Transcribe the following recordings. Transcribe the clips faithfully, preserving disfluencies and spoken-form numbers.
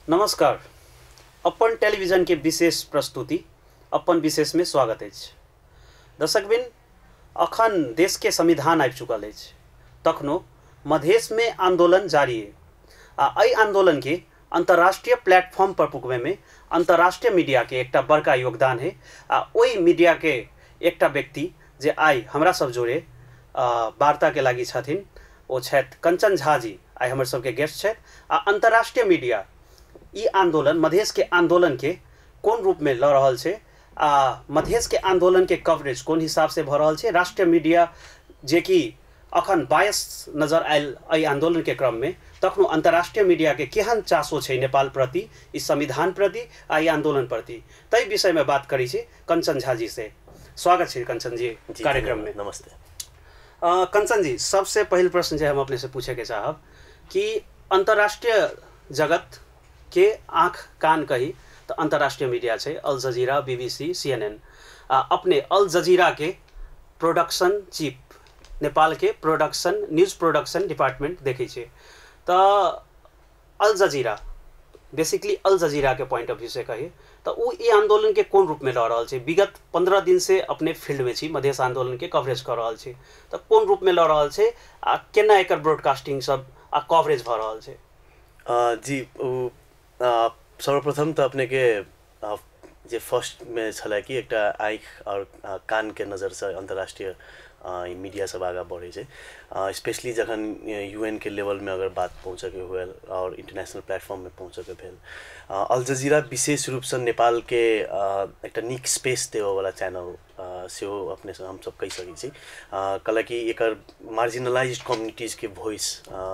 नमस्कार। अपन टेलीविजन के विशेष प्रस्तुति अपन विशेष में स्वागत है। दर्शकबिन, अखन देश के संविधान आबि चुकल है, तखनो मधेश में आंदोलन जारी है। आ एहि आंदोलन के अंतर्राष्ट्रीय प्लेटफॉर्म पर पुगबे में अंतर्राष्ट्रीय मीडिया के एक बड़का योगदान है। आ ओहि मीडिया के एक व्यक्ति जे आई हमरा सब जोड़े वार्ता के लागी छथिन, ओ छथि कंचन झा जी। आई हमर सबके गेस्ट छथि। आ अंतर्राष्ट्रीय मीडिया ई आंदोलन मधेश के आंदोलन के कोन रूप में लऽ रहल छै, आ मधेश के आंदोलन के कवरेज कोन हिसाब से भऽ रहल छै। राष्ट्रीय मीडिया जे कि अखन बायस नजर आयल एहि आंदोलन के क्रम में, तखनो अंतर्राष्ट्रीय मीडिया के केहन चासो छै नेपाल प्रति, इस संविधान प्रति, आ ई आंदोलन प्रति, तै विषय में बात करी छी कंचन झा जी से। स्वागत है कंचन जी, जी कार्यक्रम में। नमस्ते। आ, कंचन जी, सबसे पहले प्रश्न जो हम अपने से पूछे के चाहब कि अंतर्राष्ट्रीय जगत के आँख कान कही तो अंतर्राष्ट्रीय मीडिया है, अल जजीरा, बीबीसी, सीएनएन। आ, अपने अल जजीरा के प्रोडक्शन चीफ, नेपाल के प्रोडक्शन न्यूज प्रोडक्शन डिपार्टमेंट देखे छे। तो अल जजीरा बेसिकली अल जजीरा के पॉइंट ऑफ व्यू से कही तो वो ये आंदोलन के कौन रूप में लऽ रहल छै। विगत पंद्रह दिन से अपने फील्ड में छी, मधेश आंदोलन के कवरेज कर रहल छी, तो कौन रूप में लऽ रहल छै आ केना एकर ब्रॉडकास्टिंग सब आ कवरेज भऽ रहल छै। जी सर्वप्रथम तो अपने के आ, जे फर्स्ट में छला कि एक आँख और आ, कान के नज़र से अंतर्राष्ट्रीय मीडिया सब आगा बढ़े छै। स्पेशली जखन यूएन के लेवल में अगर बात पहुँचे के हुए और इंटरनेशनल प्लेटफॉर्म में पहुँचे के भेल, अल जजीरा विशेष रूप से नेपाल के एक नीक स्पेस देवे वाला चैनल से अपने से हम सब कह सकै छी। कल कि एकर मार्जिनलाइज्ड कम्युनिटीज के वॉइस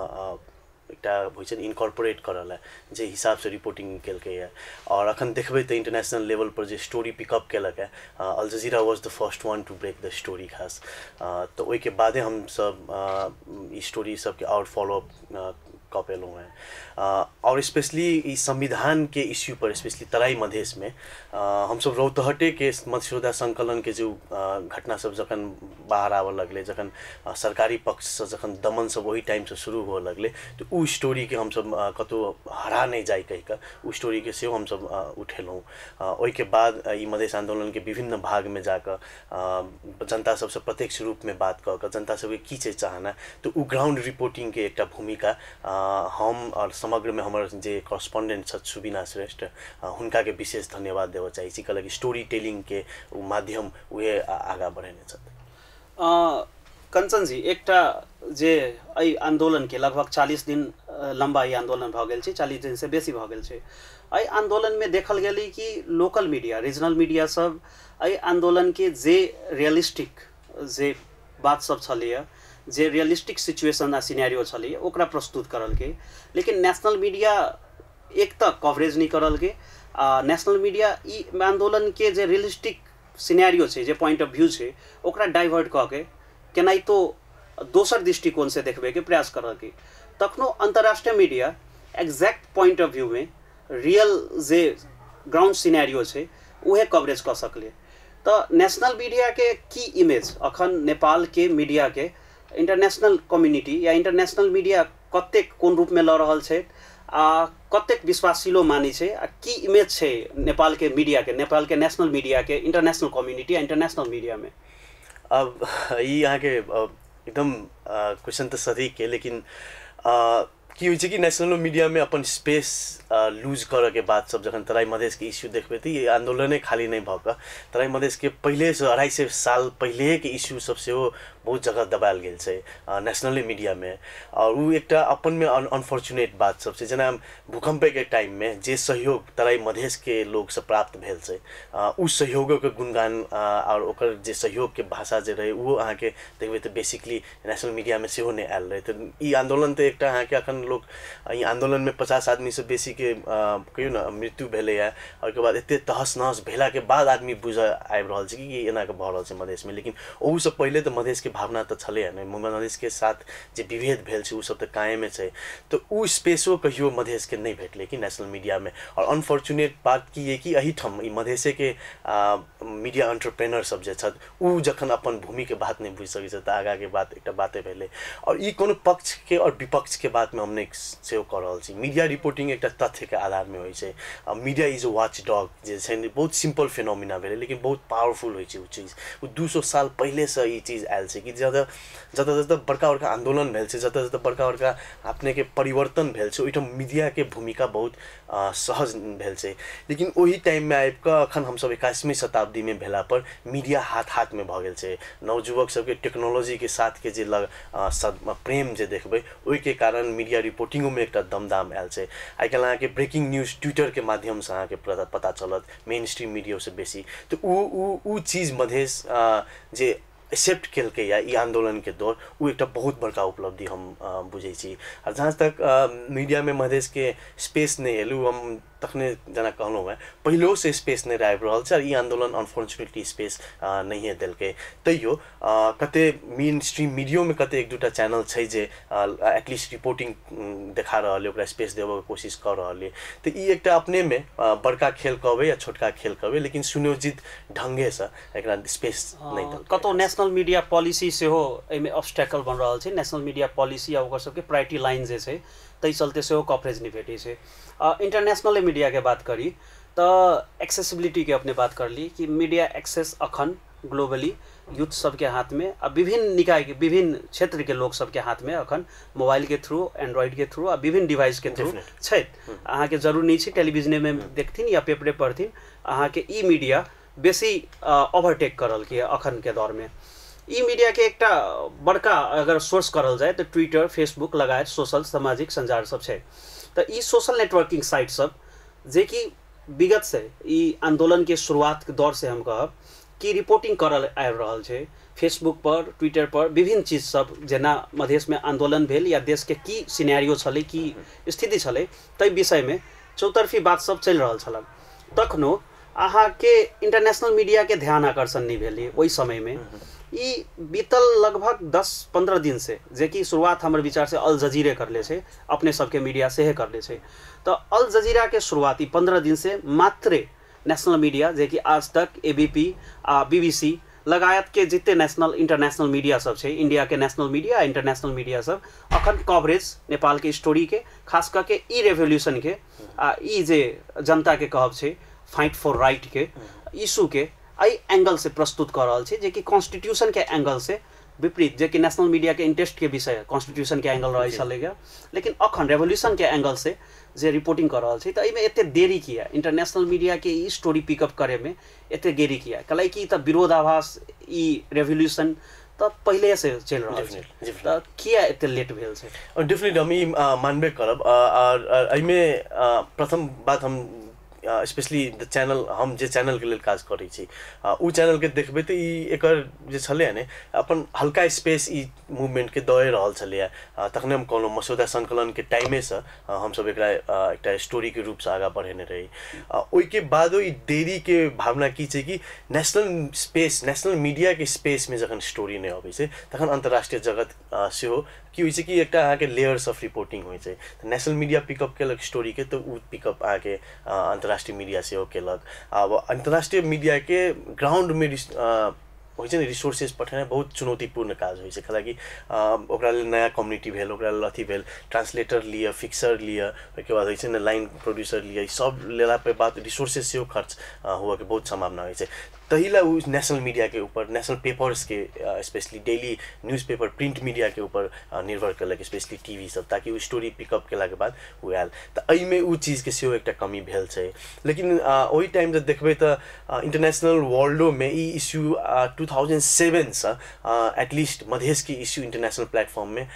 एक इनकॉर्पोरेट करल है, जे हिसाब से रिपोर्टिंग कल है। और अखन देखबे तो इंटरनेशनल लेवल पर जो स्टोरी पिकअप कलक है, al Jazeera was the first one to break the story खास। तो वही के बादे हम सब इस स्टोरी सब के और फॉलोअप कऽ पेलहुँ हैं। और स्पेशली इस संविधान के इश्यू पर, स्पेशली तराई मधेश में हम सब रौतहटे के मत्स्योद्या संकलन के जो घटना सब जखन बाहर आवे लगले, जखन सरकारी पक्ष से जखन दमन सब वही टाइम से शुरू हो लगले, तो उ स्टोरी के हम सब कतो हरा नहीं जाए कह के उ स्टोरी के सेहो हम सब उठेलहुँ। ओहि के बाद ई मधेश आंदोलन के विभिन्न भाग में जाकर जनता सबसे प्रत्यक्ष रूप में बात कऽ कऽ जनता सबके की छै चाहना, तो उ ग्राउंड रिपोर्टिंग के एक भूमिका हम और समग्र में हमारे जे करस्पॉन्डेंट छथि सुबिना श्रेष्ठ, हुनका के विशेष धन्यवाद देव चाहे छी। कल स्टोरी टेलिंग के माध्यम उहे आगा बढ़ेने छथि। कंचन जी, एक जे एहि आंदोलन के लगभग चालीस दिन लंबा ई आंदोलन भऽ गेल छै, चालीस दिन से बेसी भऽ गेल छै। एहि आंदोलन में देखल गेलै कि लोकल मीडिया, रीजनल मीडिया सब एहि आंदोलन के जे रियलिस्टिक जे बात सब छलैया, जे रियलिस्टिक सिचुएशन आ सिनेरियो छलै ओकरा प्रस्तुत करल के, लेकिन नेशनल मीडिया एक तक कवरेज नहीं करल के। आ नेशनल मीडिया ई आंदोलन के जे रियलिस्टिक सिनेरियो छै, जे पॉइंट ऑफ व्यू छै, ओकरा डाइवर्ट कऽ के केनाई तो दोसर दृष्टिकोण से देखबे के प्रयास करल के। तखनो अंतर्राष्ट्रीय media exact point of view में रियल जे ग्राउंड सिनेरियो छै उहे कवरेज कर सकले। तो नेशनल मीडिया के की इमेज अखन नेपाल के मीडिया के इंटरनेशनल कम्युनिटी या इंटरनेशनल मीडिया कतेक कोन रूप में लऽ रहल छै, आ कतेक विश्वासिलो मानी छै, आ की इमेज छै नेपाल के मीडिया के, नेपाल के नेशनल मीडिया के इंटरनेशनल कम्युनिटी या इंटरनेशनल मीडिया में। अब ये यहाँ के एकदम क्वेश्चन तो सही के, लेकिन आ, की होइ छै कि नेशनल मीडिया में अपन स्पेस लूज करे के बाद सब जखन तराई मधेश के इश्यू देखबे तो ये आंदोलने खाली नहीं भऽ कऽ तराई मधेश के पहले से अढ़ाई सौ साल पहले के इश्यू सब से बहुत जगह दबायल गेल छै नेशनल मीडिया में। और वो एक अपन में अनफॉर्चुनेट बात सब छै, जेना भूकंप के टाइम में जे सहयोग तराई मधेश के लोग से प्राप्त भेल छै, उस सहयोग के गुणगान और ओकर जे सहयोग के भाषा जे रहे वो अहाँ के देखबे तो बेसिकली नेशनल मीडिया में सेहो नहीं आयल रहे। तो ई आंदोलन तो एक अहाँ के अखन लोग ई आंदोलन में पचास आदमी से बेसी के कहियो ना मृत्यु भेले है, और के बाद एते तहस नहस भेला के बाद आदमी बुझ आबि रहल छै कि एना के भऽ रहल छै मधेश में। लेकिन ओहू से पहले तो मधेश के भावना त छलै हैन, मधेश के साथ जे विभेद भेल छै उ सब त कायमे छै, तो उ स्पेसो कहियो मधेश के नहीं भेटले कि नेशनल मीडिया में। और अनफॉर्चुनेट बात की है कि एही ठम ई मधेशे के आ, मीडिया एंटरप्रेन्योर सब जे छथि उ जखन अपन भूमि के बात नहीं बुझि सकै छै त आगा के बात एकटा बाते भेलै। और ई कोनो पक्ष के और विपक्ष के बात में हम नहीं सेहो कह रहल छी। मीडिया रिपोर्टिंग एकटा तथ्य के आधार में होइ छै। Media is a watchdog जे छै बहुत सिंपल फिनोमिना भेलै, लेकिन बहुत पावरफुल होइ छै उ चीज। उ दू सौ साल पहले से ई चीज आयल छै कि जतऽ जतऽ जतऽ बड़का बड़का आंदोलन भेल छै, जतऽ जतऽ बड़का बड़का अपने के परिवर्तन भेल छै, ओहिठाम मीडिया के भूमिका बहुत आ, सहज भेल छै। लेकिन ओही टाइम में आबि कऽ अखन हमसब इक्कीसवीं शताब्दी में भेला पर मीडिया हाथ हाथ में भऽ गेल छै। नवजुवक सबके टेक्नोलॉजी के साथ के जे लग आ, सद, प्रेम जे देखबै ओहि के कारण मीडिया रिपोर्टिंगो में एकटा दमदाम आयल छै। आइ काल्हि अहाँके ब्रेकिंग न्यूज ट्विटर के माध्यम से अहाँके पता चलत, मेन स्ट्रीम मीडिया से बेसी। तो उ उ उ चीज मधेश जे एक्सेप्ट केलकै या ई आंदोलन के दौर, उ एकटा बहुत बड़का उपलब्धि हम बुझै छी। और जहाँ तक मीडिया में मधेश के स्पेस नहीं एलू, हम तखने जना कहलहुँ है पहिलो से स्पेस नहीं आबि रहल छै। और ई आंदोलन अनफॉर्चुनेटली स्पेस नहीं देलकै। तैयो कते मेन स्ट्रीम मीडियो में कते एक दूटा चैनल छै जे एटलीस्ट रिपोर्टिंग देखा रहल है, ओकरा स्पेस देबऽ के कोशिश कर रहल है। तो ई एकटा अपने में बड़का खेल कहबै या छोटका खेल कहबै, लेकिन सुनियोजित ढंगे से एकरा स्पेस नहीं देलकै। कतौ नेशनल मीडिया पॉलिसी सेहो एहिमे ऑब्स्टेकल बन रहल छै। नेशनल मीडिया पॉलिसी आ ओकर सबके प्रायोरिटी लाइन जे छै ताहि चलते सेहो कवरेज नहीं भेटै छै। इंटरनेशनल मीडिया के बात करी तो एक्सेसिबिलिटी के अपने बात कर ली कि मीडिया एक्सेस अखन ग्लोबली यूथ सबके हाथ में, अब विभिन्न निकाय के विभिन्न क्षेत्र के लोग सबके हाथ में अखन मोबाइल के थ्रू, एंड्रॉइड के थ्रू, आ विभिन्न डिवाइस के थ्रू छै। अहाँ के जरूर नहीं छै टेलीविजन में देखथिन या पेपरे पढ़थिन, अहाँ के ई मीडिया बेसी ओवरटेक करल के अखन के दौर में। ई मीडिया के एकटा बड़का अगर सोर्स करल जाए तो ट्विटर, फेसबुक लगायत सोशल सामाजिक संजाल सब छै। तो ई सोशल नेटवर्किंग साइट सब जे कि विगत से ई आंदोलन के शुरुआत के दौर से हम कहब कि रिपोर्टिंग करल आबि रहल छै। फेसबुक पर, ट्विटर पर विभिन्न चीज सब जेना मधेश में आंदोलन भेल या देश के की सिनेरियो छलै, की स्थिति छलै, ताहि विषय में चौतरफी बात सब चलि रहल छल। तखनो अहाँ के इंटरनेशनल मीडिया के ध्यान आकर्षण नहीं भेलै ओहि समय में। ई बीतल लगभग दस पंद्रह दिन से, जे कि शुरुआत हमर विचार से अल जजीरे करले छै, अपने सबके मीडिया से करले छै। तो अल जजीरा के शुरुआती पंद्रह दिन से मात्रे नेशनल मीडिया जे कि आज तक, एबीपी आ बीबीसी लगायत के जितने नेशनल इंटरनेशनल मीडिया सब छै, इंडिया के नेशनल मीडिया, इंटरनेशनल मीडिया सब अखन कवरेज नेपाल के स्टोरी के, खास करके ई रेवोल्यूशन के आ ई जे जनता के कहब छै फाइट फॉर राइट के इशू के आई एंगल से प्रस्तुत कर रहा है, जे कि कॉन्स्टिट्यूशन के एंगल से विपरीत, जे कि नेशनल मीडिया के इंटरेस्ट के विषय कॉन्स्टिट्यूशन के एंगल रहा चलेगा, लेकिन अखन रेवोल्यूशन के एंगल से जे रिपोर्टिंग कर रहा है। तो एहिमे एते देरी किया इंटरनेशनल मीडिया के ई स्टोरी पिकअप करे में एते देरी किया, कल कि तो विरोधाभास ई रेवोल्यूशन तो पहले से चल रहा है, तो किया एते लेट भेल छै। और डेफिनेटली हम ई मानबे करब। और एहिमे प्रथम बात हम स्पेशली द चैनल, हम जे चैनल के लिए काज करै छी उ चैनल के देखबै तो ई एकर जे छलै ने अपन हल्का स्पेस ई मूवमेंट के दए रहल छलै। तखने हम कहलहुँ मसौदा संकलन के टाइमे से हम सब एकरा एकटा स्टोरी के रूप से आगा बढ़ेने रही। ओहि के बाद ई देरी के भावना की छै कि नेशनल स्पेस, नेशनल मीडिया के स्पेस में जखन स्टोरी नहीं अबै छै तखन अंतर्राष्ट्रीय जगत सेहो की होइ छै कि एकटा अहाँके लेयर्स ऑफ रिपोर्टिंग होइ छै। नेशनल मीडिया पिकअप केलक स्टोरी के तो उ पिकअप अहाँके अंतर्राष्ट्रीय मीडिया सेहो केलक। अब अंतर्राष्ट्रीय मीडिया के ग्राउंड में होइ छै ने रिसोर्सेस पठेनाइ बहुत चुनौतीपूर्ण काज होइ छै। हालांकि ओकरा लेल नया कम्युनिटी भेल, ओकरा लेल अथी भेल, ट्रांसलेटर लिअ, फिक्सर लिअ, ओहिके बाद होइ छै ने लाइन प्रोड्यूसर लिअ, ई सब लेला पे बाद रिसोर्सेस सेहो खर्च हुआ के बहुत संभावना होइ छै। तही ला उस नेशनल मीडिया के ऊपर, नेशनल पेपर्स के specially daily newspaper print media के ऊपर निर्भर कलक, स्पेशली टीवी सब, ताकि वो स्टोरी पिकअप केला के बाद वो आयल। तो एहिमे उ चीज के सेहो एकटा कमी भेल छै। लेकिन वही टाइम जब देखबै तो इंटरनेशनल वर्ल्डो में ई इश्यू टू थाउजेंड सेवन से एटलीस्ट मधेश के इश्यू इंटरनेशनल प्लेटफॉर्म में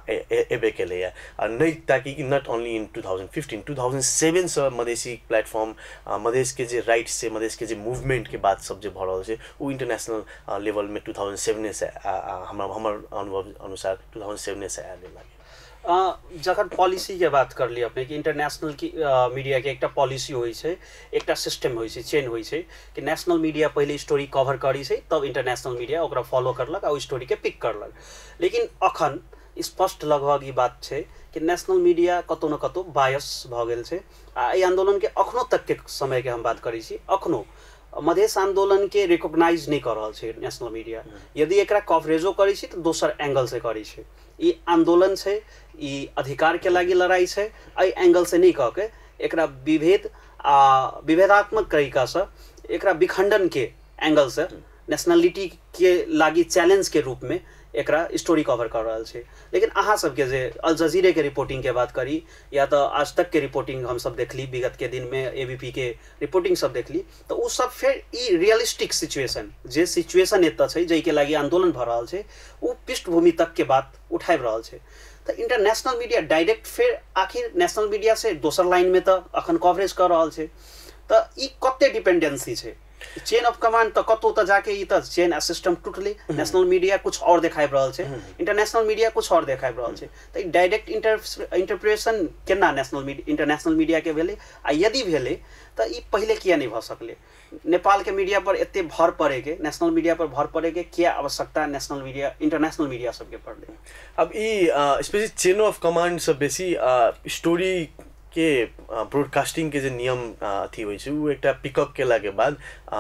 एबे केले है, नहीं ताकि not only in two thousand fifteen, two thousand seven से मधेसी प्लेटफॉर्म, मधेश के जे राइट्स से, मधेश के जे मूवमेंट के बात सब जो भऽ रहल छै वो इंटरनेशनल लेवल में टू थाउजेंड सेवन से हमर हमर अनुभव अनुसार टू थाउजेंड सेवन से आयल लागे। जखन पॉलिसी के बात कर ली अपने कि इंटरनेशनल की मीडिया के एक पॉलिसी होइ छै, एक सिस्टम होइ छै, चेन होइ छै कि नेशनल मीडिया पहले स्टोरी कवर करी छै, तब इंटरनेशनल मीडिया ओकरा फॉलो करलक आ स्टोरी के पिक करलक। लेकिन अखन स्पष्ट लगभग ई बात छै कि नेशनल मीडिया कतौ न कतौ बायस भ गेल छै। आ एहि आंदोलन के अखनो तक के समय के हम बात करी छी, अखनो मधेश आंदोलन के रिकॉग्नाइज नहीं कर रहा है नेशनल मीडिया। यदि एकरा कवरेजो करी छी तो दोसर एंगल से करी छी। ई आंदोलन है, ई अधिकार के लागी लड़ाई है, एहि एंगल से नहीं कह के एकरा विभेद आ विभेदात्मक तरीका से एकरा विखंडन के एंगल से नेशनलिटी के लागी चैलेंज के रूप में एकरा स्टोरी कवर कर रहा है। लेकिन अहाँ सबके जे अल जजीरे के रिपोर्टिंग के बात करी या तो आज तक के रिपोर्टिंग हम सब देखली, विगत के दिन में एबीपी के रिपोर्टिंग सब देखली, तो उ सब फिर ई रियलिस्टिक सिचुएशन जे सिचुएशन एत है जै के लागी आंदोलन भ रहा है उ पृष्ठभूमि तक के बात उठाई रहा है। तो इंटरनेशनल मीडिया डायरेक्ट फिर आखिर नेशनल मीडिया से दोसर लाइन में तो अखन कवरेज कर रहा है। तो ई कते डिपेंडेंसी है चेन ऑफ कमांड, तो कतौ तो जाके ई तो चेन सिस्टम टूटली। नेशनल मीडिया कुछ और दिखाई रहल छै, इंटरनेशनल मीडिया कुछ और दिखाई रहल छै। तो डायरेक्ट इंटर इंटरप्रिटेशन केना नेशनल मीडिया इंटरनेशनल मीडिया के भेले, आ यदि भेले तो ई पहले किया नहीं भ सकले? नेपाल के मीडिया पर एते भर पड़े के, नेशनल मीडिया पर भर पड़े के क्या आवश्यकता नेशनल मीडिया इंटरनेशनल मीडिया सबके पड़ले? अब ई स्पेशली चेन ऑफ कमांड से बेसी स्टोरी के ब्रॉडकास्टिंग के जे नियम अथी होइ छै उ एकटा पिकअप केला के बाद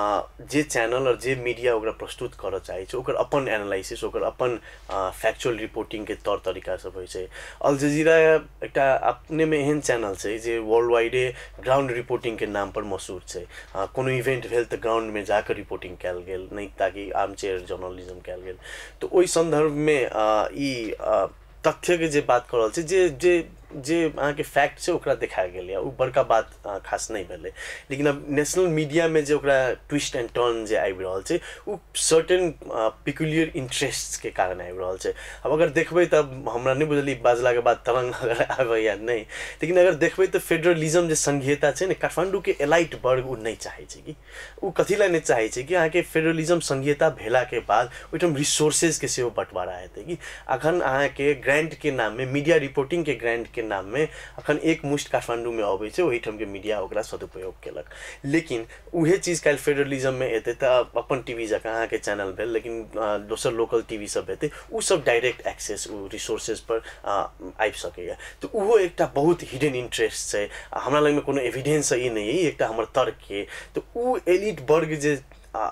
जे चैनल और जे मीडिया ओकरा प्रस्तुत करऽ चाहै छै ओकर अपन एनालिसिस, ओकर अपन फैक्चुअल रिपोर्टिंग के तौर तरीका सब होइ छै। अल जजीरा एकटा अपने में एहन चैनल छै जे वर्ल्ड वाइडे ग्राउंड रिपोर्टिंग के नाम पर मशहूर छै। कोनो इवेंट भेल तऽ ग्राउंड में जाकर रिपोर्टिंग कयल गेल, नहीं ताकि आर्मचेयर जर्नलिज्म कयल गेल। तो ओहि संदर्भ में ई तथ्य के जे बात कर रहल छै, जे जे जे अहाँ के फैक्ट छै ओकरा देखायल गेल या उ बड़का बात खास नहीं भेलै। लेकिन अब नेशनल मीडिया में जे ओकरा ट्विस्ट एंड टर्न जे आबि रहल छै उ सर्टेन पिक्युलियर इंटरेस्ट्स के कारण आबि रहल छै। अब अगर देखबै तब हमरा नहीं बुझली बाजला के बाद तरंग अगर आबै या नहीं, लेकिन अगर देखबै तो फेडरलिज्म जे संघीयता छै ने, काठमांडू के एलाइट वर्ग उ नहीं चाहै छै कि उ कथिला नहीं चाहै छै कि अहाँ के फेडरलिज्म संघीयता भेला के बाद ओइठम रिसोर्सेज के सेहो बंटवारा हेतै कि अखन अहाँ के ग्रांट के नाम में, मीडिया रिपोर्टिंग के ग्रांट के नाम में अखन एक मुष्ट काठमांडू में अबै छै, ओहिठाम के मीडिया ओकरा सदुपयोग केलक। लेकिन उहे चीज काल फेडरलिज्म में एतै तऽ अपन टीवी जकाँ अहाँ के चैनल भेल, लेकिन दोसर लोकल टीवी सब हेतै, उ सब डायरेक्ट एक्सेस उ रिसोर्सेज पर आबि सकैया। तो उहो एकटा बहुत हिडन इंटरेस्ट छै। हमरा लग में कोनो एविडेंस ई नहीं है, एकटा हमर तर्क के। तो उ एलिट वर्ग जे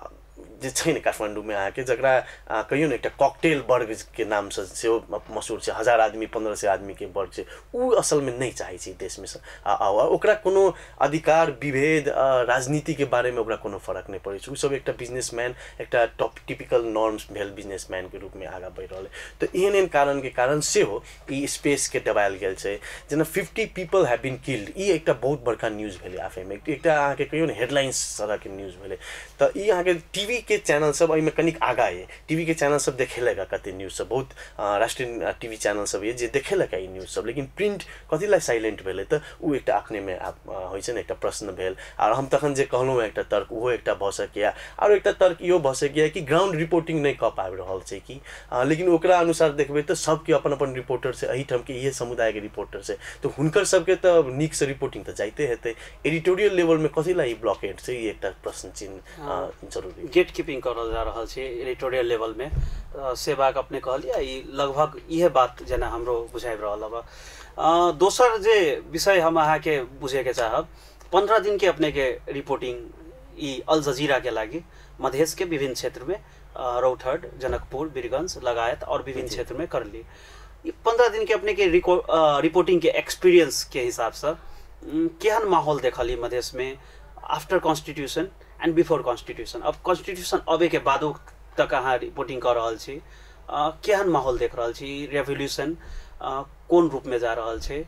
जे छै ने काठमांडू में अहाँ के जकरा कहियो ने एकटा कॉकटेल वर्ग के नाम से सेहो मशहूर छै, हजार आदमी पंद्रह सौ आदमी के वर्ग छै, उ असल में नहीं चाहै छै देश में आओ। ओकरा कोनो अधिकार विभेद राजनीति के बारे में ओकरा कोनो फर्क नहीं पड़ै छै। उ सब एकटा बिजनेसमैन, एकटा टॉप टिपिकल नॉर्म्स भेल बिजनेसमैन के रूप में आगा बढ़ि रहल है। तो एहन एहन कारण के कारण सेहो ई स्पेस के दबायल गेल छै। जेना fifty people have been killed, ई एकटा बहुत बड़का न्यूज भेलै आफे में, एकटा अहाँ के कहियो ने हेडलाइंस तरह के न्यूज भेलै। तो ई अहाँ के टीवी के चैनल सब में कनिक आगा है, टीवी के चैनल सब देखेलक कते न्यूज सब, बहुत राष्ट्रीय टीवी चैनल सब है जे देखेलक ई न्यूज सब। लेकिन प्रिंट कथिला साइलेंट भेलै तऽ उ एकटा अपने में होइ छै ने एकटा प्रश्न भेल। और हम तखन जे कहलहुँ एकटा तर्क उहो एकटा भऽ सकैया। और एकटा तर्क इहो भऽ सकैया कि ग्राउंड रिपोर्टिंग नहीं कऽ पाबि रहल छै कि, लेकिन ओकरा अनुसार देखबै तऽ सबके अपन अपन रिपोर्टर छै, एहिठाम के इहे समुदाय के रिपोर्टर छै, तो हुनकर सबके तऽ नीक से रिपोर्टिंग तऽ जाइते हेतै। एडिटोरियल लेवल में कथिला ई ब्लॉकेड छै, ई एकटा प्रश्न चिन्ह जरूरी गेट कीपिंग करल जा रहा है एडिटोरियल लेवल में। से बात अपने कहलिए ई लगभग इहे बात जेना हमरो बुझाइब रहल बा। दोसर जे विषय हम अहाँ के बुझे के चाहब, पंद्रह दिन के अपने के रिपोर्टिंग ई अल जजीरा के लागी मधेश के विभिन्न क्षेत्र में रौथड, जनकपुर, बीरगंज लगायत और विभिन्न क्षेत्र में कर ली। पंद्रह दिन के अपने के रिपोर्टिंग के एक्सपीरियंस के हिसाब से केहन माहौल देखली मधेश में after constitution and before constitution? अब कॉन्स्टिट्यूशन अबे के बादो तक अहाँ रिपोर्टिंग कर रहल छी, केहन माहौल देख रहल छी? रेवोल्यूशन कोन रूप में जा रहल छै?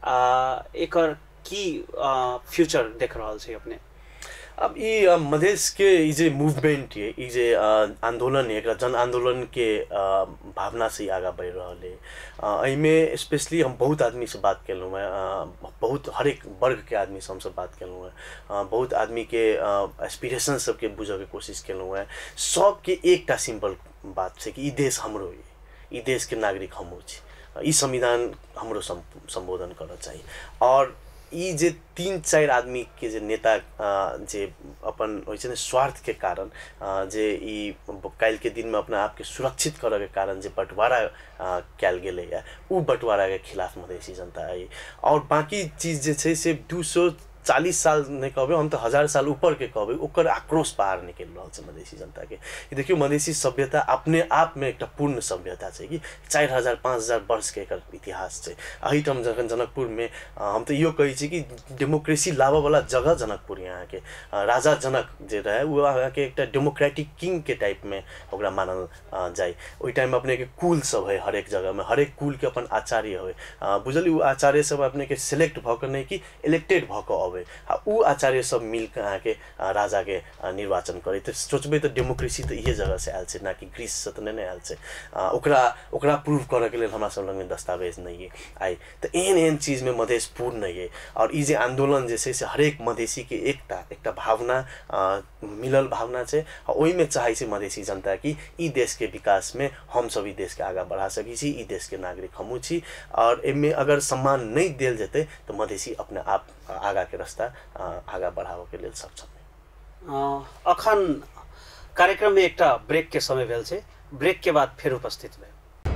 एकर की फ्यूचर देख रहल छी अपने? अब ई मधेश के ई जे मूवमेंट है, ई जे आंदोलन है, एक जन आंदोलन के भावना से आगा बढ़ रहा है। एहिमे स्पेशली हम बहुत आदमी से बात केलहुँ है, बहुत हरेक वर्ग के आदमी से हमसे बात केलहुँ है, बहुत आदमी के एस्पिरेशन सबके बुझे के कोशिश केलहुँ है। सबके एकटा सिंपल बात छै कि ई देश हमरो है, ई देश के नागरिक हमहूँ छी। ई संविधान हमरो संबोधन करना चाहिए। और ई जे तीन चार आदमी के जे नेता जे अपन होइ छै ने स्वार्थ के कारण जे ई काल के दिन में अपना आप के सुरक्षित करे के कारण जे बंटवारा कैल गेले है उ बंटवारा के खिलाफ मधेसी जनता आई। और बाकी चीज जे छै से दू सौ चालीस साल नहीं कहबे हम तो हजार साल ऊपर के कहबे ओकर आक्रोश बाहर निकल रहा है मधेसी जनता के। देखियो मधेसी सभ्यता अपने आप में एक पूर्ण सभ्यता है कि चार हजार पाँच हजार वर्ष के एक इतिहास है। अही हम जखन जनकपुर में हम तो यो कही कि डेमोक्रेसी लावा वाला जगह जनकपुर यहाँ के राजा जनक जे रहे वो अहाँ के एक डेमोक्रेटिक किंग के टाइप में ओकरा मानल जाए। ओई टाइम अपने के कुल सब है हरेक जगह में हरेक कुल के अपन आचार्य हो बुझल उ आचार्य सब अपने के सिलेक्ट भक नहीं कि इलेक्टेड भक अबे उ आचार्य सब मिल के अहाँ के राजा के निर्वाचन करे। तो सोचबे तो डेमोक्रेसी तो इहे जगह से आयल छै ना कि ग्रीस से तो नहीं आयल छै। ओकरा ओकरा प्रूव करे के लेल हमरा सब लग में दस्तावेज नहीं है आई। तो एहन एहन चीज में मधेश पूर्ण नहीं है। और ई जे आंदोलन जे छै से हरेक मधेसी के एकता एकटा भावना मिलल भावना छै। ओहि में चाहे छै मधेसी जनता कि ई देश के विकास में हम सब ई देश के आगा बढ़ा सकी छी ई देश के नागरिक हमू छी। और एमे अगर सम्मान नहीं देल जेते तो मधेसी अपने आप आगा के रास्ता आगा बढ़ावे के लेल सक्षम। अखन कार्यक्रम में एक ब्रेक के समय भेल छै। ब्रेक के बाद फिर उपस्थित भेल।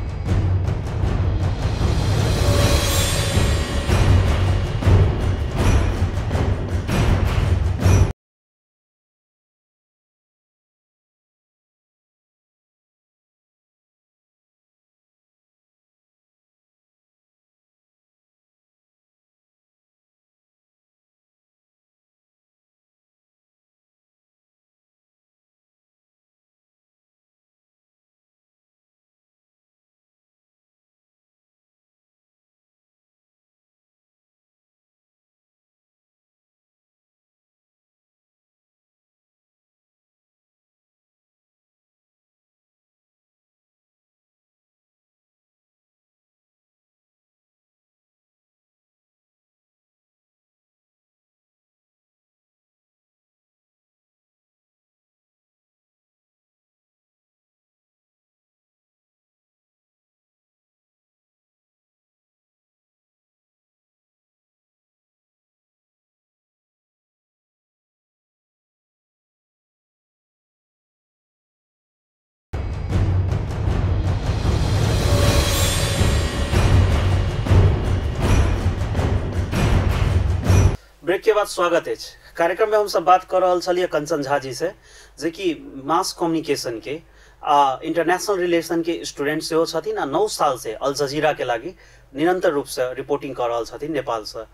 ब्रेक के बाद स्वागत है। कार्यक्रम में हम सब बात कर रहा छलिए कंचन झा जी से जे कि मास कम्युनिकेशन के आ इंटरनेशनल रिलेशन के स्टूडेंट से हो छथिन आ नौ साल से अल जजीरा के लागी निरंतर रूप से रिपोर्टिंग कर रहा छथिन नेपाल से।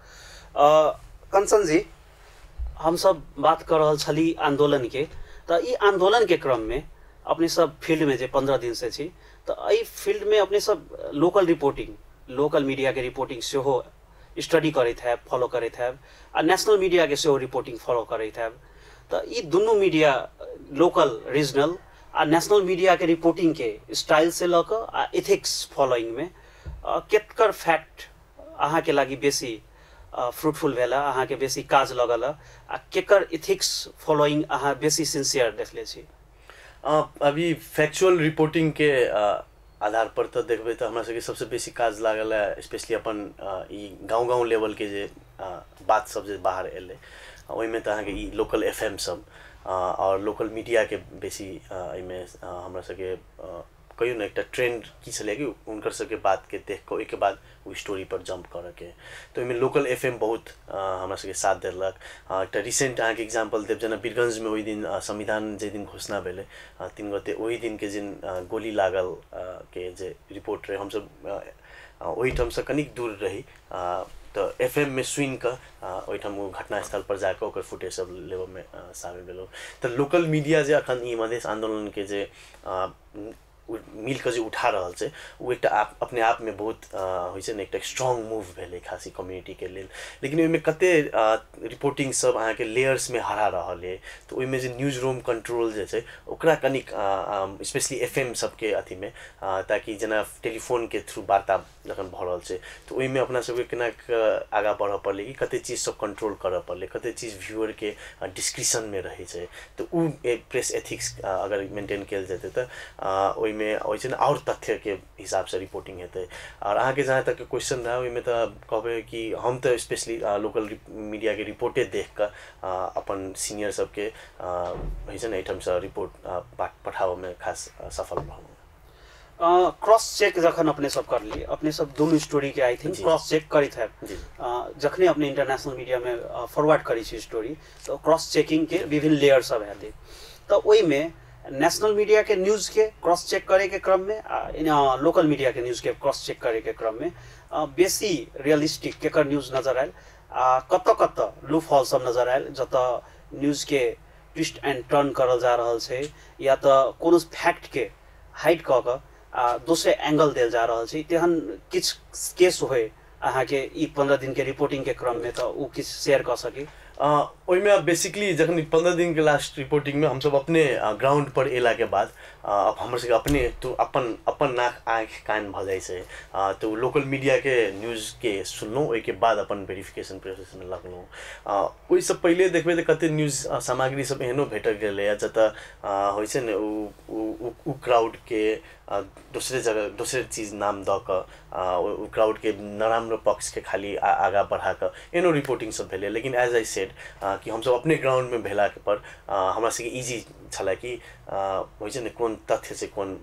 कंचन जी हम सब बात कर रहा छली आंदोलन के तो ई आंदोलन के क्रम में अपने सब फील्ड में जे पंद्रह दिन से छी तो ई फील्ड में अपने सब लोकल रिपोर्टिंग लोकल मीडिया के रिपोर्टिंग से हो स्टडी करते हैं फॉलो करते हैं आ नेशनल मीडिया के से रिपोर्टिंग फॉलो करते हैं। तो ये दोनों मीडिया लोकल रीजनल आ नेशनल मीडिया के रिपोर्टिंग के स्टाइल से लक आ एथिक्स फॉलोइंग में केतकर फैक्ट अहाँ के लागी बेसी फ्रूटफुल भेला अहाँ के बेसी काज लगल आ केकर एथिक्स फॉलोइंग अहाँ बेसी सिंसियर देखले छी। अभी फैक्चुअल रिपोर्टिंग के आधार पर तो देखबे तो हमरा सबके सबसे बेसी काज लागल है स्पेशली अपन ई गाँव गाँव लेवल के जे बात सब जे बाहर एले ओहि में तो अहाँ के ई लोकल एफ एम सब और लोकल मीडिया के बेसी एहिमे हमरा सबके कहियो ना एक ट्रेंड की छलै कि उनकर सबके बात के देख के ओहिके बाद वो स्टोरी पर जंप करे के। तो इनमें लोकल एफ एम बहुत हमरा सबके साथ देलक। एक रिसेंट अहाँ के एग्जाम्पल देव जना बीरगंज में वही दिन संविधान जे दिन घोषणा भेले तीन गते वही दिन के जिन गोली लागल के जे रिपोर्ट रहे हम सब वही ठाम से कनिक दूर रही तो एफ एम में सुन कर वही ठाम घटनास्थल पर जाकर ओकर फुटेज सब लेवे में शामिल भेलो। तो लोकल मीडिया जे अखन ई मधेश आंदोलन के जे मिल के जो उठा रहा है वो एक आप अपने आप में बहुत होइ छै ने एक स्ट्रॉन्ग मूव भेले खासी कम्युनिटी के लिए। लेकिन ओहिमे कते रिपोर्टिंग सब अहाँ के लेयर्स में हरा रहा है तो ओहिमे जे न्यूज रूम कंट्रोल जे छै ओकरा कनिक स्पेशली एफएम सबके अथी में ताकि जना टेलीफोन के थ्रू वार्ता जखन भ रहल छै तो ओहिमे अपना सबके केना आगा बढ़ पड़ले कि कते चीज सब कंट्रोल करऽ पड़ले कते चीज व्यूअर के डिस्क्रिप्शन में रहे छै। तो उ प्रेस एथिक्स अगर मेंटेन कल जेते तो ओहिमे में वैसे और तथ्य के हिसाब से रिपोर्टिंग हेतै और अहाँ के जहाँ तक क्वेश्चन रहा ओहिमे तो कहबे कि हम तो स्पेशली लोकल मीडिया के रिपोर्टे देख कर अपन सीनियर सबके वैसे एहिठाम से रिपोर्ट पठाबे में खास सफल रहूँ। क्रॉस चेक जखन अपने सब कर लिए अपने सब दोनों स्टोरी के आई थिंक क्रॉस चेक करी थे जखने अपने इंटरनेशनल मीडिया में फॉरवर्ड करी छी स्टोरी तो क्रॉस चेकिंग के विभिन्न लेयर सब हेतै तो ओई में नेशनल मीडिया के न्यूज के क्रॉस चेक करे के क्रम में लोकल मीडिया के न्यूज के क्रॉस चेक करे के क्रम में बेसी रियलिस्टिक केकर न्यूज नजर आयल कत कत लूप हॉल सब नजर आयल जत न्यूज के ट्विस्ट एंड टर्न करल जा रहल छै या तो कोनो फैक्ट के हाइड क क दूसरे एंगल देल जा रहा है तेहन किछ केस होए अहाँ के ई पंद्रह दिन के रिपोर्टिंग के क्रम में तो उ किछ शेयर कर सके। ओई में बेसिकली जखन पंद्रह दिन के लास्ट रिपोर्टिंग में हम सब अपने ग्राउंड पर एला के बाद अब हमर सबके अपने तो अपन अपन नाक आँख कान भ जाइ छै तो लोकल मीडिया के न्यूज के सुनलहुँ ओहि के बाद अपन वेरिफिकेशन प्रोसेस में लगलहुँ। ओहि से पहले देखबे तो कते न्यूज सामग्री सब एहनो भेट गेलै जत होइ छै ने उ क्राउड के दूसरे जगह दूसरे चीज नाम द क क्राउड के नराम्रो पक्ष के खाली आगा बढ़ा क एनो रिपोर्टिंग सब भेलै लेकिन एज आई सेड कि हम सब अपने ग्राउंड में भेला के पर हमरा सबके इजी छला कि होइ छै ने कोन तथ्य से कोन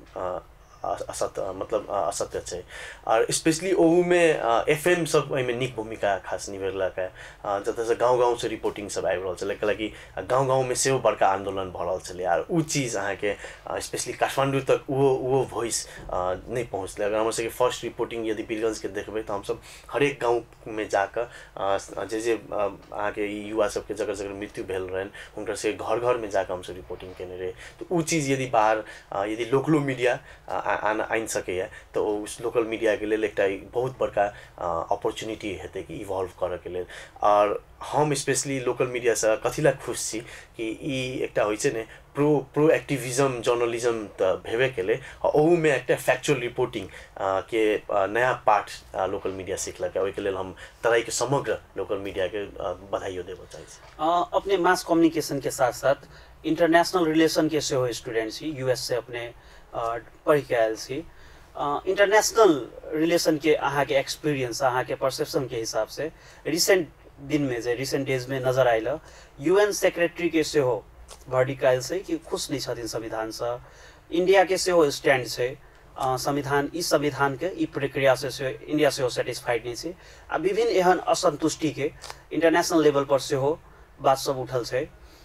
असत्य मतलब असत्य छै और स्पेशली ओहू में एफएम सब में निक भूमिका खास निभेलक है जत से गाँव गाँव से रिपोर्टिंग सब आबि रहल छलै कि गाँव गाँव में सेहो बड़का आंदोलन भ रहल छलै और उ चीज अहाँ के स्पेशली काठमांडू तक वो वो वॉइस नहीं पहुँचलै। अगर हमर सबके फर्स्ट रिपोर्टिंग यदि वीरगंज के देखबै तो हम सब हरेक गाँव में जाकर जे जे अहाँ के युवा सबके जगह जगह मृत्यु भेल रहन हुनकर से घर घर में जाकर हम सब रिपोर्टिंग केने रहे तो उ चीज यदि बाहर यदि लोकलो मीडिया आन आइन सके तो उस लोकल मीडिया के लिए एक बहुत बड़का अपॉर्चुनिटी हेतै कि इवॉल्व करे के लिए और हम स्पेशली लोकल मीडिया से कथिला खुश छी कि ई एकटा होइ छै ने प्रो प्रो एक्टिविज्म जर्नलिज्म त भेबे के लिए ओहू में एक फैक्चुअल रिपोर्टिंग के नया पार्ट लोकल मीडिया सीखलक ओहि के लिए हम तराई के समग्र लोकल मीडिया के बधाइयो देबो चाहै छी। अपने मास कम्युनिकेशन के साथ साथ इंटरनेशनल रिलेशन के सेहो स्टूडेंट छी यूएस से अपने पढ़ के आयल छी इंटरनेशनल रिलेशन के अहाँ के एक्सपीरियंस अहाँ के परसेप्शन के हिसाब से रिसेंट दिन में जे रिसेंट डेज में नजर आयल यूएन सेक्रेटरी के सेहो वर्डिक्ट आयल छै कि खुश नहीं छथिन संविधान से इंडिया के सेहो स्टैंड छै संविधान ई संविधान के ई प्रक्रिया से, से इंडिया सेहो सेटिस्फाइड नहीं छै आ विभिन्न एहन असंतुष्टि के इंटरनेशनल लेवल पर सेहो बात सब उठल छै।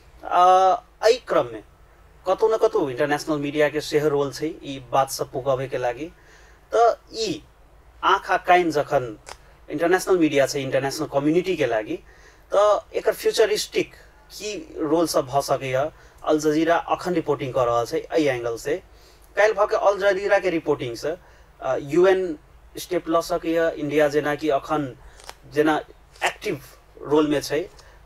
एहि क्रम में कतौ न कतौ इंटरनेशनल मीडिया के सेहो रोल छै ई बात सब पुगाबे के लागि तो ई आँखा कान जखन इंटरनेशनल मीडिया छै इंटरनेशनल कम्युनिटी के लागि तो एकर फ्यूचरिस्टिक की रोल सब भ सकैया। अल जजीरा अखन रिपोर्टिंग कर रहा है एहि एंगल से काल्हि भऽ के अल जजीरा के रिपोर्टिंग से यूएन स्टेप ल सकैया इंडिया जेना कि अखन जेना एक्टिव रोल में छै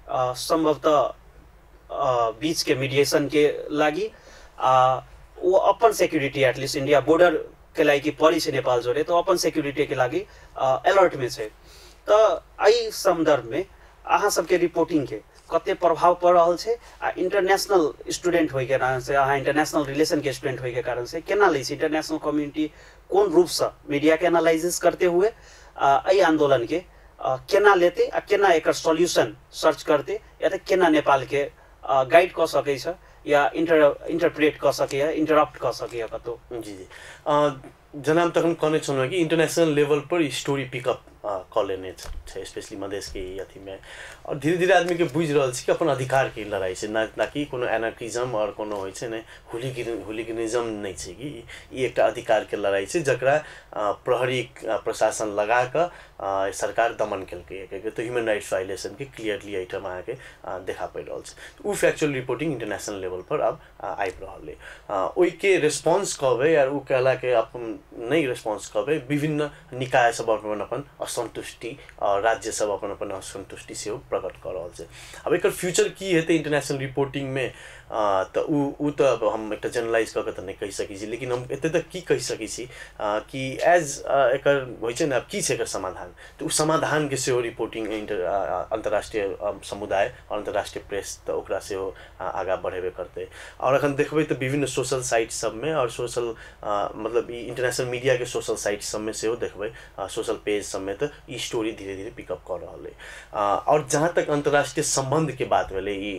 संभवतः बीच के मीडिएशन के लागि वो अपन सिक्योरिटी एटलीस्ट इंडिया बॉर्डर के लागि पड़ी छै नेपाल जोड़े तो अपन सिक्योरिटी के लागि अलर्ट में छै तो एहि संदर्भ में अहाँ सबके रिपोर्टिंग के कते प्रभाव पड़ रहा है आ इंटरनेशनल स्टूडेंट होय के कारण से अहाँ इंटरनेशनल रिलेशन के स्टूडेंट होय के कारण से केना लै छै इंटरनेशनल कम्युनिटी कोन रूप से मीडिया के एनालाइसिस करते हुए एहि आंदोलन के केना लेते आ केना एकर सॉल्यूशन सर्च करते या तो केना नेपाल के गाइड कर सकै छ या इंटर इंटरप्रेट कर सके इंटरप्ट कर सके कतो। जी जी जना हम तखन कहने छलहुँ कि इंटरनेशनल लेवल पर स्टोरी पिकअप कऽ लेने छै स्पेशली मधेश के अथी में और धीरे धीरे आदमी के बुझ रहा है कि अपन अधिकार के लड़ाई से ना ना कि कोनो एनार्किज्म और कोनो होइ छै ने हुलिगन हुलिगनिज्म नहीं छै कि ई एकटा अधिकार के लड़ाई छै जकरा प्रहरी प्रशासन लगा क सरकार दमन केलकै कियाकि तो ह्यूमन राइट्स वायलेशन के क्लियरली आइटम अहाँ के देखा पड़ि रहल छै उ फैक्चुअल रिपोर्टिंग इंटरनेशनल लेवल पर अब आबि रहल है ओहि के रिस्पांस कहबै यार उ कहला के अपन नहीं रिस्पांस कहबै विभिन्न निकाय सब अपन अपन असंतुष्टि और राज्य सब अपन अपन असंतुष्टि से प्रकट कर रहा है। अब एक फ्यूचर की हेतु इंटरनेशनल रिपोर्टिंग में त उ उ त अब हम एक जनरलाइज करके त नहीं कह सकी छी, लेकिन हम एते तक की कह सकी छी कि एज एकर होइ छै ना की छै एकर समाधान, तो उ समाधान के सेहो रिपोर्टिंग इंटर अंतर्राष्ट्रीय समुदाय और अंतर्राष्ट्रीय प्रेस त ओकरा सेहो आगा बढ़ेबे करते। और अखन देखबै त विभिन्न सोशल साइट सब में और सोशल मतलब ई इंटरनेशनल मीडिया के सोशल साइट सब में सेहो देखबै, सोशल पेज सब में त ई स्टोरी धीरे धीरे पिकअप कर रहल है। और जहाँ तक अंतर्राष्ट्रीय संबंध के बात भेले, ई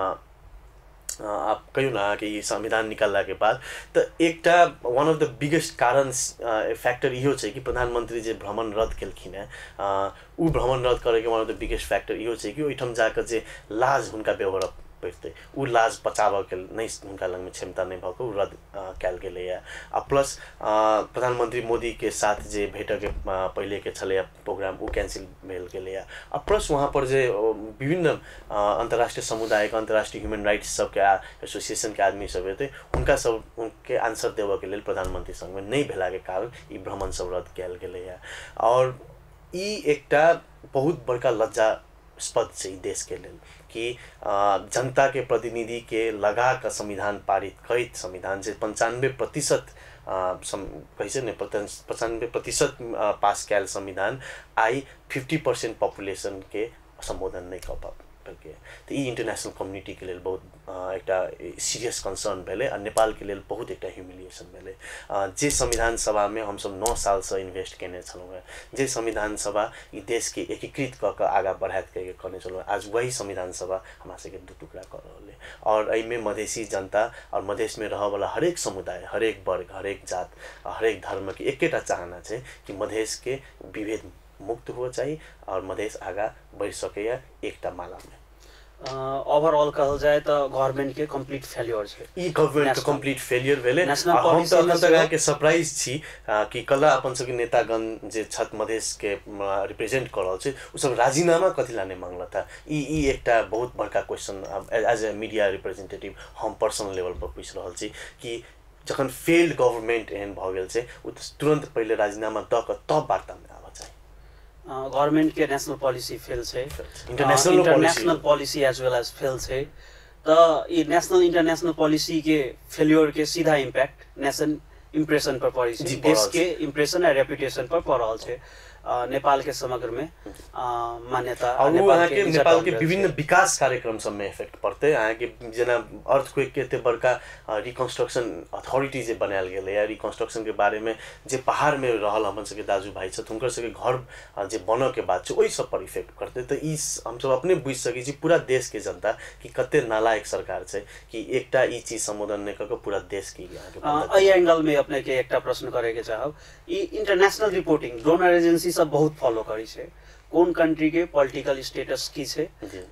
आप कहियो ना कि संविधान निकालला के बाद तो एकटा वन ऑफ द बिगेस्ट कारण फैक्टर इहो छै कि प्रधानमंत्री जे भ्रमण रद्द केलखिन है, उ भ्रमण रद्द करे के one of the biggest factor इहो छै कि ओइठम जाकर जे लाज हुनका बेहोर पड़ते, उ लाज बचाव के नहीं हुनका लग में क्षमता नहीं भऽ उ रद्द कैल गेलै है। आ प्लस प्रधानमंत्री मोदी के साथ जे भेटक के पहले के छलै प्रोग्राम उ कैंसिल भेल गेलै है। आ प्लस वहाँ पर जे विभिन्न अंतर्राष्ट्रीय समुदाय के अंतर्राष्ट्रीय ह्यूमन राइट्स सब के एसोसिएशन के आदमी सब हेतै, उनका सब उनके आंसर देवे के लेल प्रधानमंत्री संग में नहीं भेला के कारण ई भ्रमण सब रद्द कैल गेलै है। और ई एकटा बहुत बड़का लज्जास्पद छै देश के लेल कि जनता के प्रतिनिधि के लगा का संविधान पारित करैत संविधान से पंचानवे प्रतिशत कैसे ने पचानवे प्रतिशत पास कैल संविधान आई फिफ्टी परसेंट पॉपुलेशन के संबोधन नहीं कर पा के, तो ई इंटरनेशनल कम्युनिटी के लिए बहुत एक सीरियस कंसर्न भेले और नेपाल के लिए बहुत एक ह्यूमिलिएशन भेले। जे संविधान सभा में हम सब नौ साल से इन्वेस्ट केने छलहुँ है, जे संविधान सभा ई देश के एकीकृत क के आगा बढ़ात के करने छलहुँ, आज वही संविधान सभा हमरा सबके दू टुकड़ा कर रहल है। और एहिमे मधेसी जनता और मधेश में रह वाला हरेक समुदाय, हरेक वर्ग, हरेक जात, हरेक धर्म के एकेटा चाहना है कि मधेश के विभेद मुक्त हो चाहिए और मधेश आगा बढ़ सके एकटा माला में। ओवरऑल कहल जाए तो गवर्नमेंट के कंप्लीट फेलियर है, ई गवर्नमेंट के कंप्लीट फेलियर भेले। हम तो अखन तक अहाँ के सरप्राइज छी कि कला अपन सबके नेतागण जे छत मधेश के रिप्रेजेंट कर रहल छै उ सब राजीनामा कथि ला नहीं मांगला था। ई ई एकटा बहुत बड़का question as a media representative हम पर्सनल लेवल पर पूछ रहल छी कि जखन फेल्ड गवर्नमेंट एहन भ गेल छै उ तुरंत पहले राजीनामा द के तब वार्ता में आवा चाहिए। गवर्नमेंट के नेशनल पॉलिसी फेल है, international international policy as well as fail है। तो ये नेशनल इंटरनेशनल पॉलिसी के फेलियर के सीधा इम्पैक्ट नेशन इम्प्रेशन पर पड़ी, देश के इम्प्रेशन और रेपुटेशन पर पड़ रहा है। नेपाल के समग्र में मान्यता और नेपाल के नेपाल के विभिन्न विकास कार्यक्रम सब में इफेक्ट पड़ते। अहाँ के जना अर्थक्वेक के बड़का रिकन्स्ट्रक्शन अथॉरिटी जे बनायल गेलै या रिकन्स्ट्रक्शन के बारे में जे पहाड़ में रहल हमन सबके दाजू भाई छथि हुनकर सबके घर जे बन के बात छै ओहि सब पर इफेक्ट करते। तो ई हम सब अपने बुझ सकै छी पूरा देश के जनता कि कते नालायक सरकार छै कि एकटा ई चीज संबोधन नहीं करके पूरा देश के यहाँ एंगल में अपने के एकटा प्रश्न करे के चाहब। ई इंटरनेशनल रिपोर्टिंग डोनर एजेंसी सब बहुत फॉलो करी छै, कौन कंट्री के पॉलिटिकल स्टेटस की छै,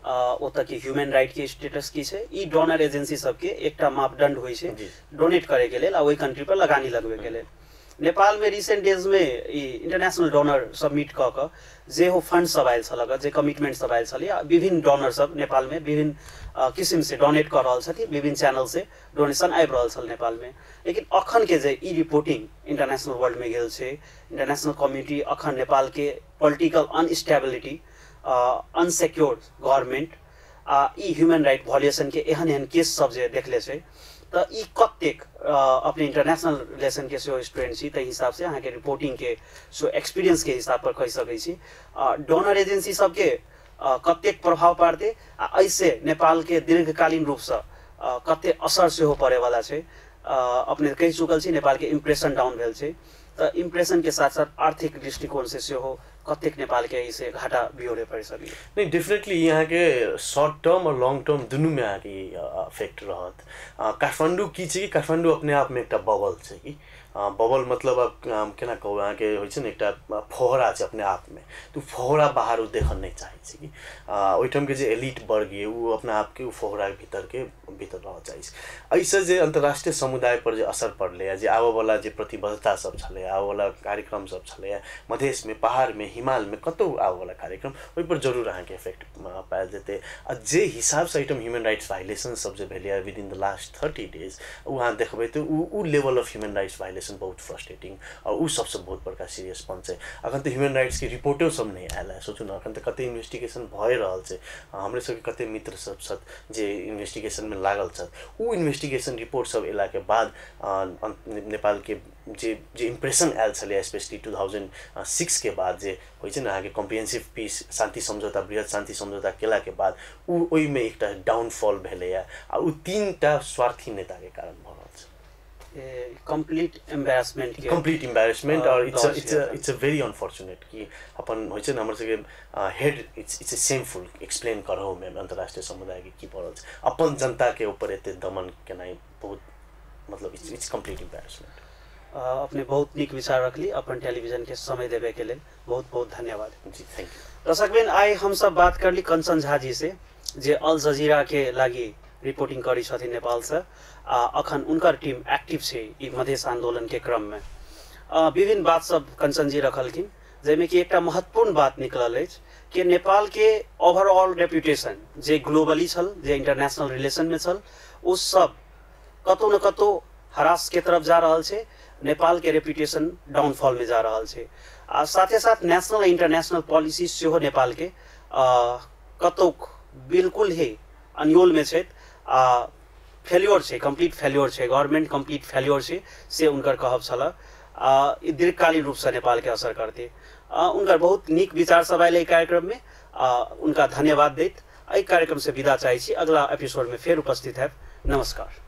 ओत के ह्यूमन राइट के स्टेटस की छै, ई डोनर एजेंसी सब के एकटा मापदंड होय छै डोनेट करे के लेल आ ओई कंट्री पर लगानी लगबे के लेल। नेपाल में रिसेंट डेज में इंटरनेशनल डोनर सबमिट क क जे हो फंड सब आयल छलक, जे कमिटमेंट सब आयल छलै, विभिन्न डोनर सब नेपाल में विभिन्न किस्म से डोनेट कर रहल छथि, विभिन्न चैनल से डोनेशन आबि रहल छल नेपाल में। लेकिन अखन के जे ई रिपोर्टिंग इंटरनेशनल वर्ल्ड में गेल छै, इंटरनेशनल कम्युनिटी अखन नेपाल के पॉलिटिकल अनस्टेबिलिटी, अनसिक्योर्ड गवर्नमेंट आ ई ह्यूमन राइट वायलेशन के एहन एहन केस सब जे देखले छै, तो ई कतेक अपने इंटरनेशनल रिलेशन के सेहो स्टूडेंट छी ते हिसाब से अहाँ के रिपोर्टिंग के सो एक्सपीरियंस के हिसाब पर कह सकै छी डोनर एजेंसी सब के कतेक प्रभाव पारते आ ऐसे नेपाल के दीर्घकालीन रूप से कते असर सेहो पड़े वाला छै। अपने कह चुकल छी नेपाल के इम्प्रेशन डाउन भेल छै, तो इम्प्रेशन के साथ साथ आर्थिक दृष्टिकोण से सेहो कतेक नेपाल के इसे घाटा बिहोरे पड़ सकी। नहीं डेफिनेटली यहाँ के शॉर्ट टर्म और लॉन्ग टर्म दोनों में यहाँ की इफेक्ट रहत। काठमांडू की छै कि काठमांडू अपने आप में एक बबल छै कि बबल मतलब अब केना कहू अहाँ के होइ छै ने एकटा फोहरा छै अपने आप में, तो फोहरा बाहर देखल नहीं चाहे छै कि ओइठम के जे एलिट वर्ग है वो अपने आप के फोहरा भीतर के भीतर रह चाहे। ऐसे जे अंतर्राष्ट्रीय समुदाय पर जे असर पड़ले जे आबे वाला जे प्रतिबद्धता सब छले, आबे वाला कार्यक्रम सब छले, मधेश में पहाड़ में हिमाल में कतौ आबे वाला कार्यक्रम ओइ पर जरूर अहाँ के इफेक्ट पायल जेते। आ जे हिसाब से आइटम ह्यूमन राइट्स वायलेशन सब जे भेलै within the last thirty days वहाँ देखबै तो उ level of human rights violation investigation बहुत फ्रस्ट्रेटिंग और उ सबसे बहुत बड़का सीरियस पन छै। अखन तो ह्यूमन राइट्स के रिपोर्टो सब नहीं आयल है, सोचू ना अखन तो कते इन्वेस्टिगेशन भए रहल छै, हमरे सबके कते मित्र सब छथि जे इन्वेस्टिगेशन में लागल छथि, उ इन्वेस्टिगेशन रिपोर्ट सब एला के बाद नेपाल के जे जे इम्प्रेशन आयल छलै स्पेशली टू थाउजेंड सिक्स के बाद जे होइ छै ना अहाँके कम्प्रिहेंसिव पीस शांति समझौता बृहद शांति समझौता केला के बाद उ ओहि में एकटा डाउनफॉल भेलैया आ उ तीनटा स्वार्थी नेता के कारण भऽ रहल छै। कंप्लीट एम्बेरसमेंट के कंप्लीट एम्बेरसमेंट और it's it's it's a very unfortunate कि अपन होइ छै ना हमर सबके head it's it's a shameful explain करहो में अंतर्राष्ट्रीय समुदाय के की भऽ रहल छै, अपन जनता के ऊपर एते दमन केनाइ बहुत मतलब इट्स इट्स कंप्लीट एम्बेरसमेंट। अपने बहुत निक विचार रखली, अपन टेलीविजन के समय देवे के लिए बहुत बहुत धन्यवाद। जी थैंक यू। दर्शकबिन आई हम सब बात करली कंचन झा जी से जे अल जजीरा के लागी रिपोर्टिंग करी छथिन नेपाल से, आ अखन उनकर टीम एक्टिव छै ई मधेश आंदोलन के क्रम में। विभिन्न बात सब कंचन जी रखलखिन जैमे कि एकटा महत्वपूर्ण बात निकलल अछि कि नेपाल के ओवरऑल रेपुटेशन जे ग्लोबली छल, जे इंटरनेशनल रिलेशन में छल, उस सब कतौ न कतौ हरास के तरफ जा रहल छै, नेपाल के रेपुटेशन डाउनफॉल में जा रहल छै। आ साथे साथ नेशनल इंटरनेशनल पॉलिसी सेहो नेपाल के कतौ बिल्कुल ही अन्योल में छै, फेल्योर छै, कंप्लीट फेल्योर छै, गवर्नमेंट कंप्लीट फेल्योर छै से उनकर कहब छला। ई दीर्घकालीन रूप से नेपाल के असर करते। उनकर बहुत निक विचार सब आयल कार्यक्रम में, आ, उनका धन्यवाद दैत एहि कार्यक्रम से विदा चाहै छी। अगला एपिसोड में फेर उपस्थित है। नमस्कार।